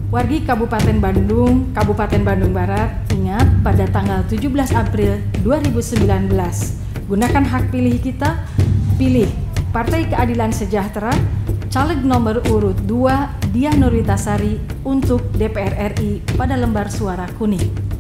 Wargi Kabupaten Bandung, Kabupaten Bandung Barat, ingat pada tanggal 17 April 2019, gunakan hak pilih kita, pilih Partai Keadilan Sejahtera, caleg nomor urut 2 Diah Nurwitasari untuk DPR RI pada lembar suara kuning.